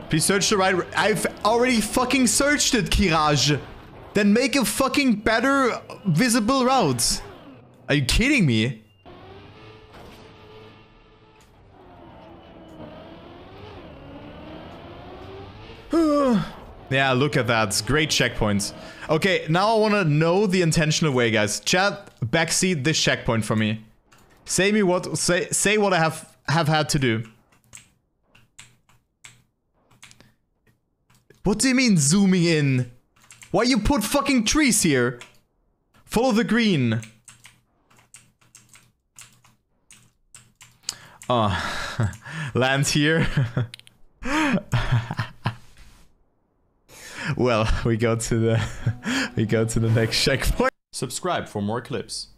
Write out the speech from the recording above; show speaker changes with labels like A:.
A: Please search the right... I've already fucking searched it, Kiraj. Then make a fucking better visible route. Are you kidding me? Yeah, look at that. Great checkpoints. Okay, now I want to know the intentional way, guys. Chat, backseat this checkpoint for me. Say what I have had to do. What do you mean zooming in? Why you put fucking trees here? Follow the green. Oh, land here. Well, we go to the next checkpoint. Subscribe for more clips.